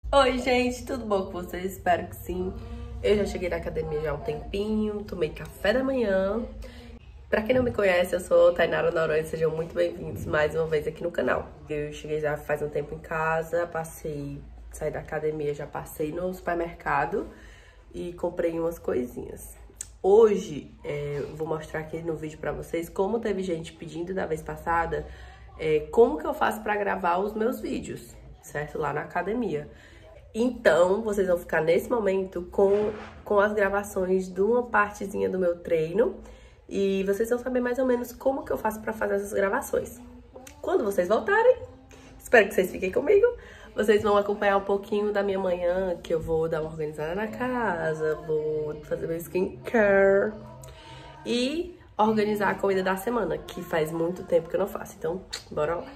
Oi, gente, tudo bom com vocês? Espero que sim. Eu já cheguei na academia já há um tempinho, tomei café da manhã. Pra quem não me conhece, eu sou Tainara Noronha, sejam muito bem-vindos mais uma vez aqui no canal. Eu cheguei já faz um tempo em casa, saí da academia, já passei no supermercado e comprei umas coisinhas. Hoje, eu vou mostrar aqui no vídeo pra vocês como teve gente pedindo da vez passada, como que eu faço pra gravar os meus vídeos, certo? Lá na academia. Então, vocês vão ficar nesse momento com as gravações de uma partezinha do meu treino e vocês vão saber mais ou menos como que eu faço pra fazer essas gravações. Quando vocês voltarem, espero que vocês fiquem comigo, vocês vão acompanhar um pouquinho da minha manhã, que eu vou dar uma organizada na casa, vou fazer meu skincare e organizar a comida da semana, que faz muito tempo que eu não faço. Então, bora lá!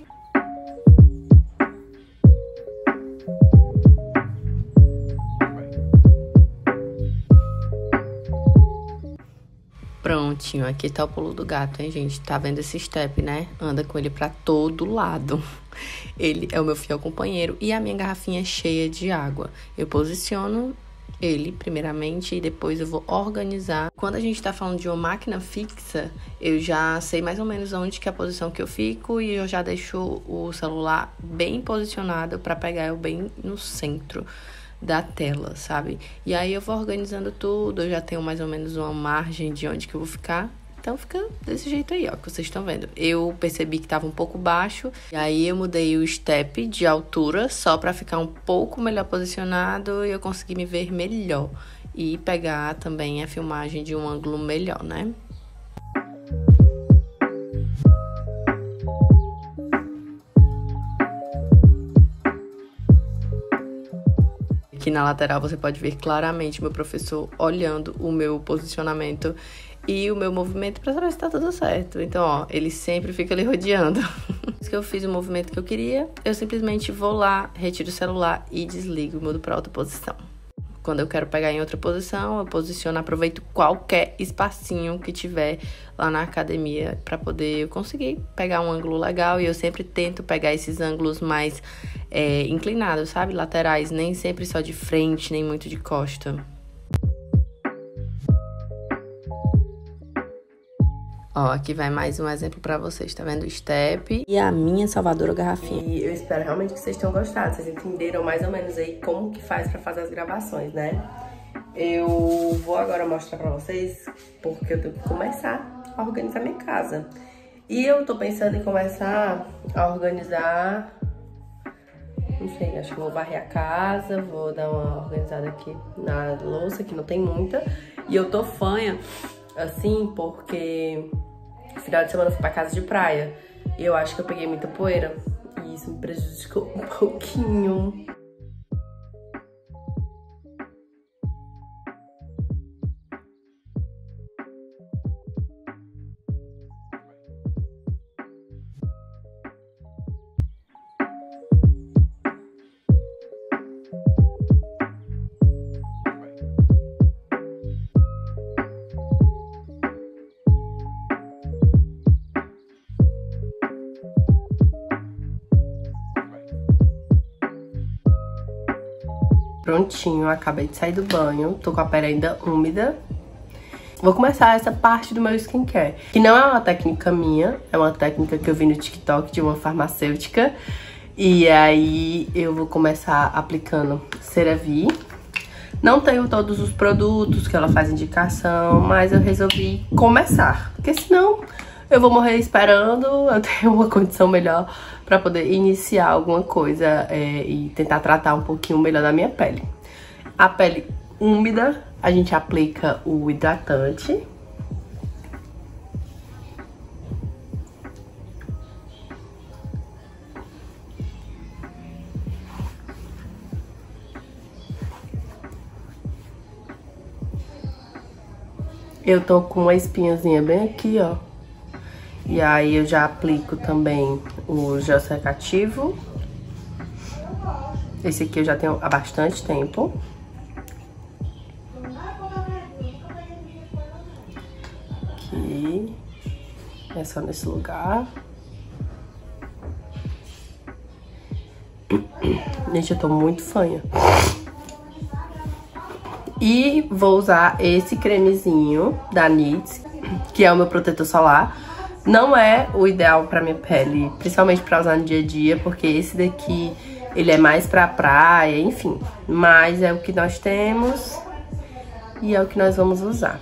Prontinho, aqui tá o pulo do gato, hein, gente? Tá vendo esse step, né? Anda com ele pra todo lado. Ele é o meu fiel companheiro e a minha garrafinha é cheia de água. Eu posiciono ele primeiramente e depois eu vou organizar. Quando a gente tá falando de uma máquina fixa, eu já sei mais ou menos onde que é a posição que eu fico e eu já deixo o celular bem posicionado pra pegar eu bem no centro da tela, sabe? E aí eu vou organizando tudo, eu já tenho mais ou menos uma margem de onde que eu vou ficar. Então fica desse jeito aí, ó, que vocês estão vendo. Eu percebi que tava um pouco baixo, e aí eu mudei o step de altura só pra ficar um pouco melhor posicionado e eu consegui me ver melhor. E pegar também a filmagem de um ângulo melhor, né? Aqui na lateral você pode ver claramente meu professor olhando o meu posicionamento e o meu movimento para saber se tá tudo certo. Então, ó, ele sempre fica ali rodeando. Se eu fiz o movimento que eu queria, eu simplesmente vou lá, retiro o celular e desligo, mudo para outra posição. Quando eu quero pegar em outra posição, eu posiciono, aproveito qualquer espacinho que tiver lá na academia para poder conseguir pegar um ângulo legal. E eu sempre tento pegar esses ângulos mais inclinados, sabe? Laterais, nem sempre só de frente, nem muito de costa. Ó, aqui vai mais um exemplo pra vocês, tá vendo? O step e a minha salvadora garrafinha. E eu espero realmente que vocês tenham gostado, vocês entenderam mais ou menos aí como que faz pra fazer as gravações, né? Eu vou agora mostrar pra vocês porque eu tenho que começar a organizar minha casa. E eu tô pensando em começar a organizar, não sei, acho que vou varrer a casa, vou dar uma organizada aqui na louça, que não tem muita. E eu tô fanha, assim, porque no final de semana eu fui pra casa de praia e eu acho que eu peguei muita poeira e isso me prejudicou um pouquinho. Prontinho, acabei de sair do banho, tô com a pele ainda úmida. Vou começar essa parte do meu skincare, que não é uma técnica minha, é uma técnica que eu vi no TikTok de uma farmacêutica. E aí eu vou começar aplicando CeraVe. Não tenho todos os produtos que ela faz indicação, mas eu resolvi começar, porque senão eu vou morrer esperando eu ter uma condição melhor pra poder iniciar alguma coisa e tentar tratar um pouquinho melhor da minha pele. A pele úmida, a gente aplica o hidratante. Eu tô com uma espinhazinha bem aqui, ó. E aí eu já aplico também o gel secativo. Esse aqui eu já tenho há bastante tempo. Aqui. É só nesse lugar. Gente, eu tô muito fanha. E vou usar esse cremezinho da NYX, que é o meu protetor solar. Não é o ideal pra minha pele, principalmente pra usar no dia a dia, porque esse daqui, ele é mais pra praia, enfim. Mas é o que nós temos e é o que nós vamos usar.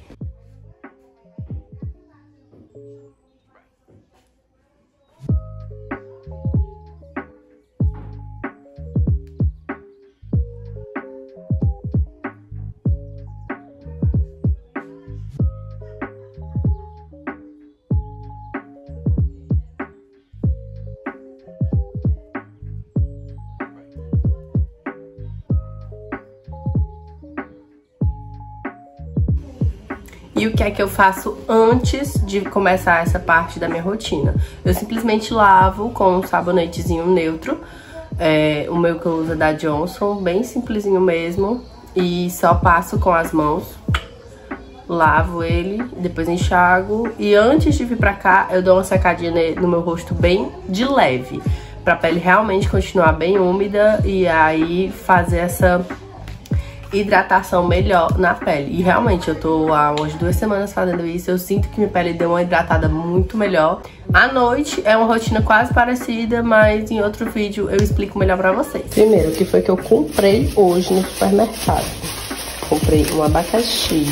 E o que é que eu faço antes de começar essa parte da minha rotina? Eu simplesmente lavo com um sabonetezinho neutro. O meu que eu uso é da Johnson, bem simplesinho mesmo. E só passo com as mãos. Lavo ele, depois enxago. E antes de vir pra cá, eu dou uma secadinha no meu rosto bem de leve. Pra pele realmente continuar bem úmida e aí fazer essa hidratação melhor na pele. E realmente eu tô há umas 2 semanas fazendo isso. Eu sinto que minha pele deu uma hidratada muito melhor. À noite é uma rotina quase parecida, mas em outro vídeo eu explico melhor pra vocês. Primeiro, o que foi que eu comprei hoje no supermercado? Comprei um abacaxi.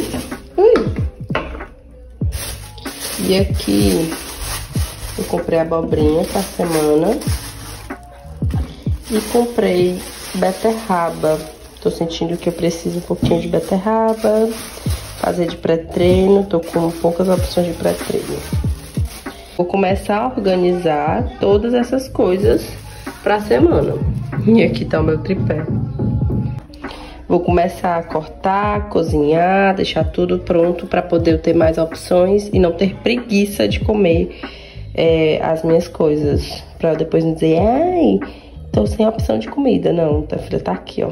E aqui eu comprei abobrinha pra semana. E comprei beterraba. Tô sentindo que eu preciso um pouquinho de beterraba, fazer de pré-treino, tô com poucas opções de pré-treino. Vou começar a organizar todas essas coisas pra semana. E aqui tá o meu tripé. Vou começar a cortar, cozinhar, deixar tudo pronto pra poder ter mais opções e não ter preguiça de comer as minhas coisas. Pra depois não dizer, ai, tô sem opção de comida. Não, a filha tá aqui, ó.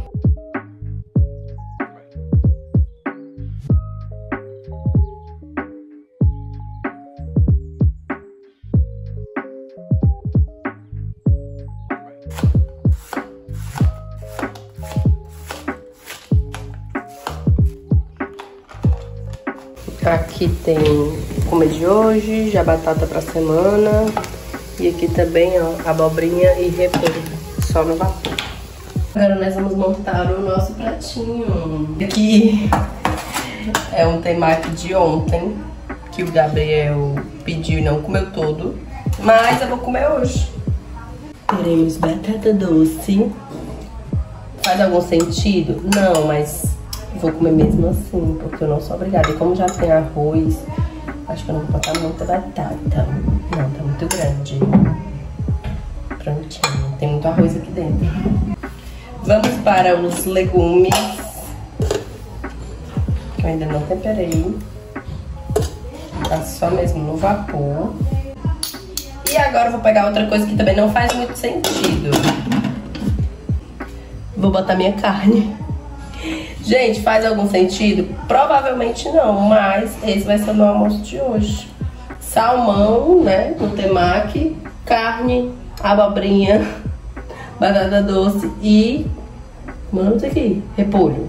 Aqui tem comer de hoje, já batata pra semana. E aqui também, ó, abobrinha e repolho, só no vapor. Agora nós vamos montar o nosso pratinho. Aqui é um temaki de ontem, que o Gabriel pediu e não comeu todo. Mas eu vou comer hoje. Teremos batata doce. Faz algum sentido? Não, mas vou comer mesmo assim, porque eu não sou obrigada. E como já tem arroz, acho que eu não vou botar muita batata. Não, tá muito grande. Prontinho. Tem muito arroz aqui dentro. Vamos para os legumes, que eu ainda não temperei. Tá só mesmo no vapor. E agora eu vou pegar outra coisa que também não faz muito sentido. Vou botar minha carne. Gente, faz algum sentido? Provavelmente não, mas esse vai ser o meu almoço de hoje. Salmão, né, no temaki, carne, abobrinha, batata doce e... Mano, isso aqui, repolho.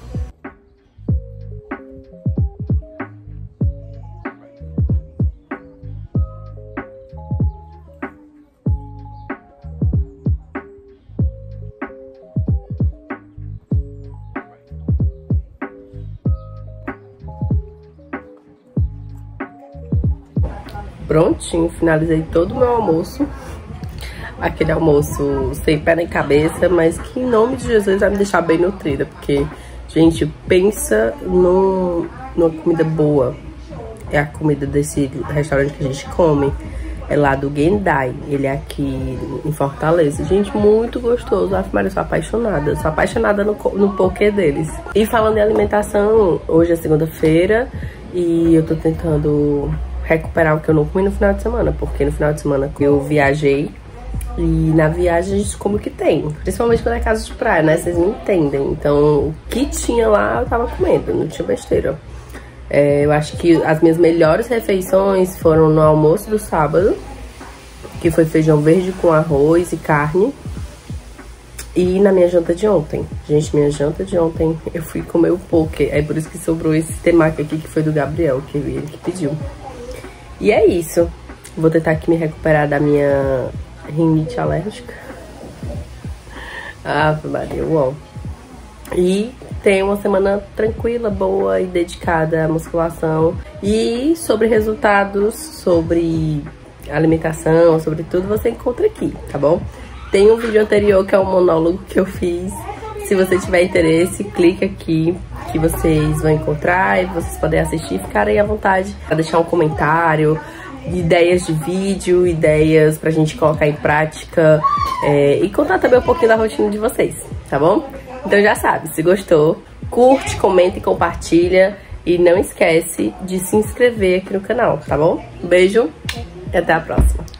Prontinho, finalizei todo o meu almoço. Aquele almoço sem pé nem cabeça, mas que em nome de Jesus vai me deixar bem nutrida. Porque, gente, pensa numa comida boa. É a comida desse restaurante que a gente come. É lá do Gendai. Ele é aqui em Fortaleza. Gente, muito gostoso. Eu sou apaixonada. Sou apaixonada no poké deles. E falando em alimentação, hoje é segunda-feira e eu tô tentando recuperar o que eu não comi no final de semana, porque no final de semana eu viajei e na viagem a gente come o que tem, principalmente quando é casa de praia, né? Vocês me entendem. Então, o que tinha lá eu tava comendo, não tinha besteira. Eu acho que as minhas melhores refeições foram no almoço do sábado, que foi feijão verde com arroz e carne. E na minha janta de ontem, gente, minha janta de ontem eu fui comer o poke. É por isso que sobrou esse temaki aqui, que foi do Gabriel, que ele que pediu. E é isso. Vou tentar aqui me recuperar da minha rinite alérgica. Ave Maria, uau. E tem uma semana tranquila, boa e dedicada à musculação. E sobre resultados, sobre alimentação, sobre tudo, você encontra aqui, tá bom? Tem um vídeo anterior que é um monólogo que eu fiz. Se você tiver interesse, clica aqui que vocês vão encontrar e vocês podem assistir e ficarem à vontade para deixar um comentário, ideias de vídeo, ideias pra gente colocar em prática e contar também um pouquinho da rotina de vocês, tá bom? Então já sabe, se gostou, curte, comenta e compartilha e não esquece de se inscrever aqui no canal, tá bom? Um beijo e até a próxima.